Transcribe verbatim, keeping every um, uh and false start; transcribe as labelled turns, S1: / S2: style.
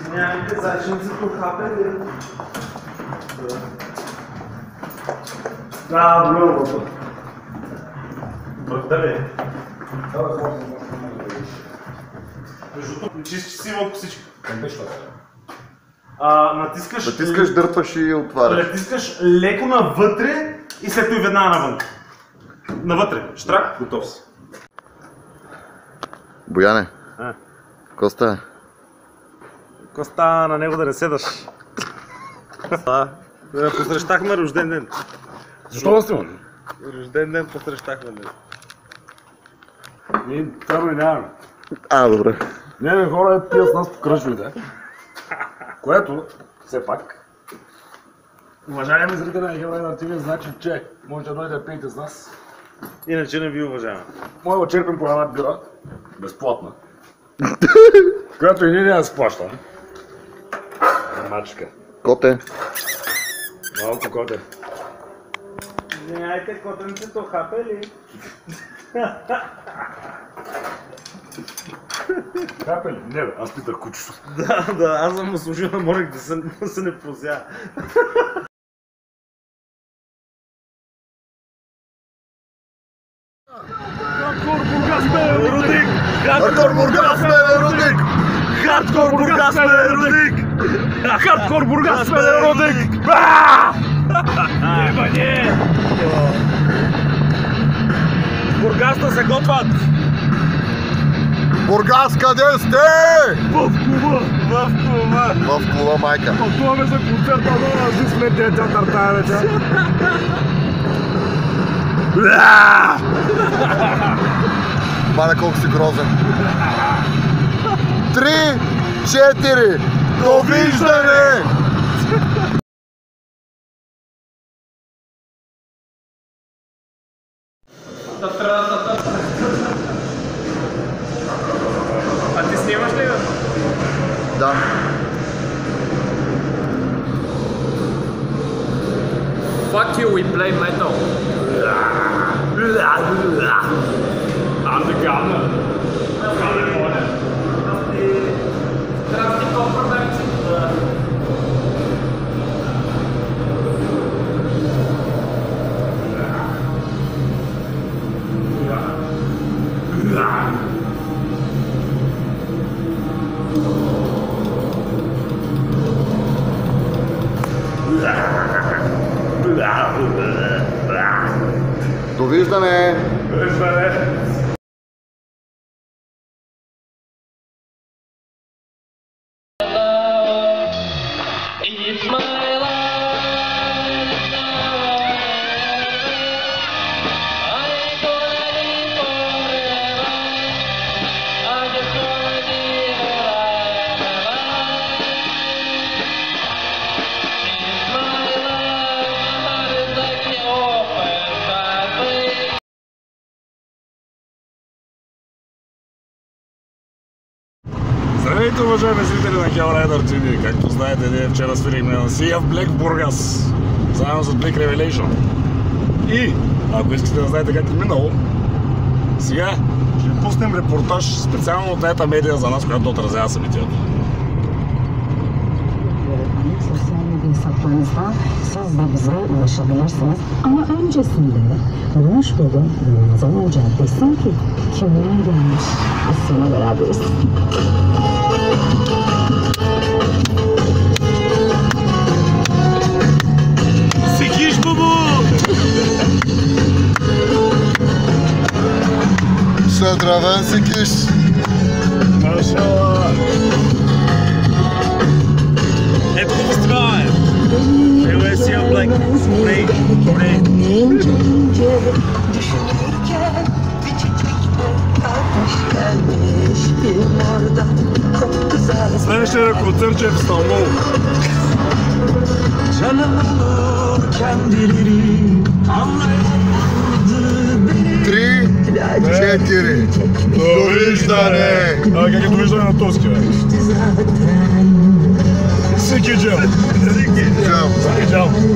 S1: Някакви зайчници похапели. Да, добре, въпът. Благодаря. Чисти си вълко всичко. Натискаш...
S2: Натискаш, дърпаш и отваряш.
S1: Натискаш леко навътре и след това веднага навън. Навътре. Штрак, готов си.
S2: Бояне.
S1: А?
S2: Коста.
S1: Коста на него да не седаш. Посрещахме рожден ден.
S3: Защо да сте?
S1: Рожден ден посрещахме ден.
S3: Ние там и нямаме.
S2: А, добре.
S3: Не, не, хора е пия с нас по кръчовете. Което, все пак, уважаеми зрители на Хелайнер ти ви, значи, че можете да дойдете да пиете с нас.
S1: Иначе не ви уважавам.
S3: Може да черпим по една бира, безплатна, която и ние не я сплащаме. Мачка.
S2: Коте.
S3: Малко коте.
S1: Извиняйте, котенцето хапе ли?
S3: Хапе ли? Не бе, аз питах кучето.
S1: Да, да, аз съм му служил на Моник да се, да се не прозя.
S3: Хардкор Бургас бе, Рудик!
S2: Хардкор Бургас бе, Рудик!
S3: Хардкор Бургас бе, Рудик! Хардкор Бургас бе, Рудик! Ебане! Бургаста се готват!
S2: Бургас, къде сте?
S3: В клуба! В клуба!
S2: В клуба, майка.
S3: Готуваме за концерта на Разисме театър тая вечер.
S2: Маля, колко си грозен. Три, четири, довиждане!
S1: А ти снимаш ли?
S2: Да.
S4: Fuck you, we play metal.
S3: I'm the governor. California.
S2: Довиждане!
S3: Довиждане! Здравейте, уважаеми зрители на Hellrider ти ви! Както знаете, ние вчера свирихме на Sea of Black в Бургас, заедно с Black Revelation. И, ако искате да знаете как е минало, сега ще ви пуснем репортаж специално от тази медия за нас, която отразява събитието.
S5: Hesaplarınızdan siz de bize ulaşabilirsiniz. Ama öncesinde bulmuş bulun Ramazan Hoca desin ki kimler gelmiş aslında beraberiz.
S3: Sikiş bu bu!
S2: Съдравен сикиш!
S3: Машалlah!
S1: Ето го фестивал е! Ево е Sea of Black. Добре, добре.
S3: Следващия концерт е в Стамбул.
S2: Три, четири, довиждане!
S3: А как е довиждане на тоски, бе? Сики джел!
S2: Чао!
S3: Сики джел!